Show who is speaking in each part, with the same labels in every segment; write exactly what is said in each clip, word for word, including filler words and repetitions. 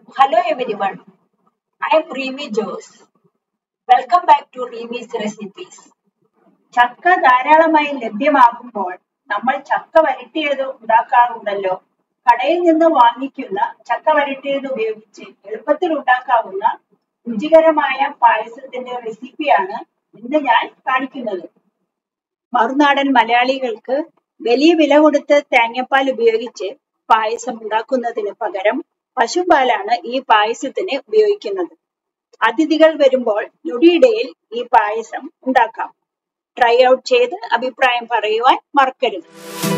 Speaker 1: Hello everyone, I am Reemy Jose. Welcome back to Reemy's Recipes. ചക്ക ധാരാളമായി ലഭ്യമാകുമ്പോൾ നമ്മൾ ചക്ക വരട്ടിയത് ഉണ്ടാക്കാറുണ്ടല്ലോ. കടയിൽ നിന്ന് വാങ്ങിക്കുന്ന ചക്ക വരട്ടിയത് ഉപയോഗിച്ച് എളുപ്പത്തിൽ ഉണ്ടാക്കാവുന്ന രുചികരമായ പായസത്തിന്റെ റെസിപ്പിയാണ് ഇന്ന് ഞാൻ കാണിക്കുന്നത്. മറുനാടൻ മലയാളികൾക്ക് വലിയ വില കൊടുത്ത് തേങ്ങാപ്പാൽ ഉപയോഗിച്ച് പായസം ഉണ്ടാക്കുന്നതിന് പകരം പശുപാലാണ് ഈ പായസത്തിന് ഉപയോഗിക്കുന്നത്. അതിഥികൾ വരുമ്പോൾ ഞൊടിയിടയിൽ ഈ പായസം ഉണ്ടാക്കാം. ട്രൈ ഔട്ട് ചെയ്ത് അഭിപ്രായം പറയുവാൻ മറക്കരുത്.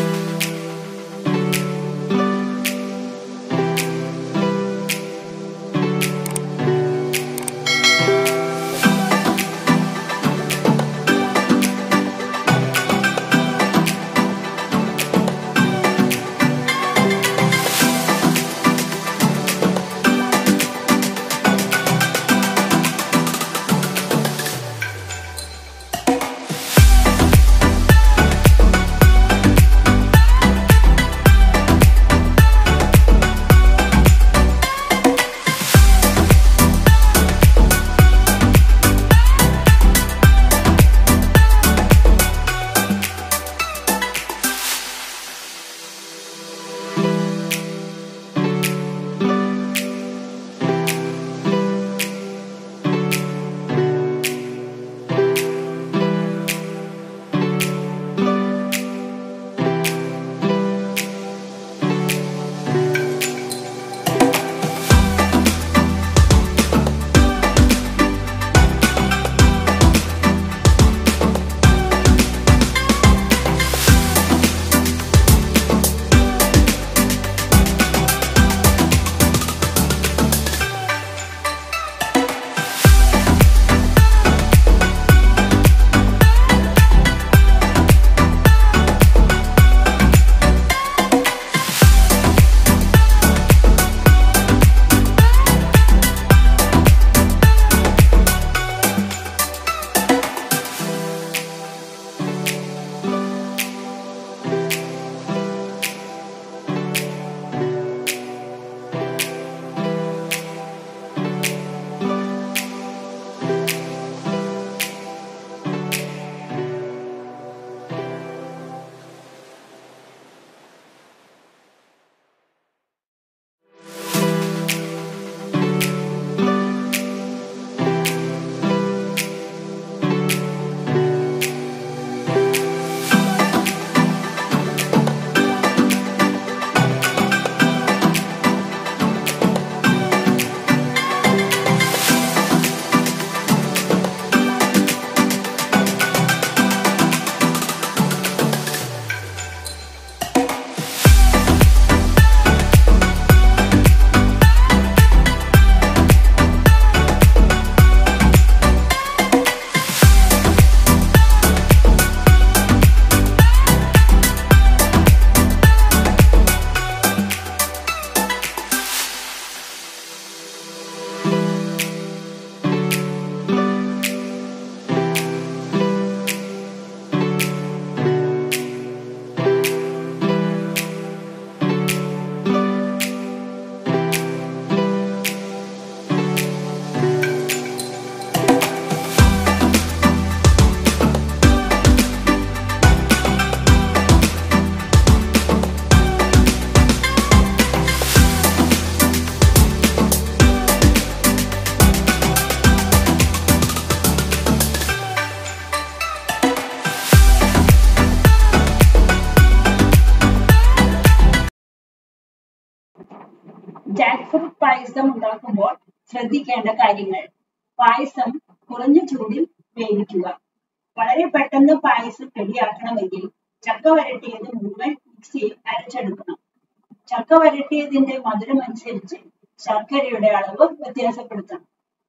Speaker 1: ജാക്ക്ഫ്രൂട്ട് പായസം ഉണ്ടാക്കുമ്പോൾ ശ്രദ്ധിക്കേണ്ട കാര്യങ്ങൾ. പായസം കുറഞ്ഞ ചൂടിൽ വേവിക്കുക. വളരെ പെട്ടെന്ന് പായസം റെഡിയാക്കണമെങ്കിൽ ചക്ക വരട്ടിയത് മുഴുവൻ മിക്സിയിൽ അരച്ചെടുക്കണം. ചക്ക വരട്ടിയതിന്റെ മധുരം അനുസരിച്ച് ശർക്കരയുടെ അളവ് വ്യത്യാസപ്പെടുത്തണം.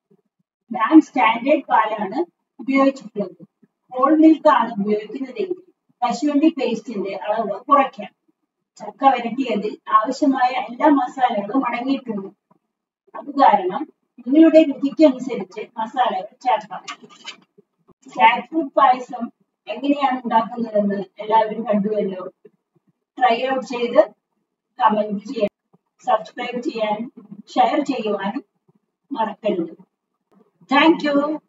Speaker 1: ഞാൻ സ്റ്റാൻഡേർഡ് പാലാണ് ഉപയോഗിച്ചിട്ടുള്ളത്. ഹോൾ മിൽക്ക് ആണ് ഉപയോഗിക്കുന്നതെങ്കിൽ കശുവണ്ടി പേസ്റ്റിന്റെ അളവ് കുറയ്ക്കാം. ചക്ക വരട്ടിയതിൽ ആവശ്യമായ എല്ലാ മസാലകളും അടങ്ങിയിട്ടുണ്ട്. അത് കാരണം നിങ്ങളുടെ രുചിക്കനുസരിച്ച് മസാലകൾ ചേർക്കാം. ജാക്ക്ഫ്രൂട്ട് പായസം എങ്ങനെയാണ് ഉണ്ടാക്കുന്നതെന്ന് എല്ലാവരും കണ്ടുവല്ലോ. ട്രൈ ഔട്ട് ചെയ്ത് കമന്റ് ചെയ്യാം. സബ്സ്ക്രൈബ് ചെയ്യാനും ഷെയർ ചെയ്യുവാനും മറക്കരുത്. Thank U.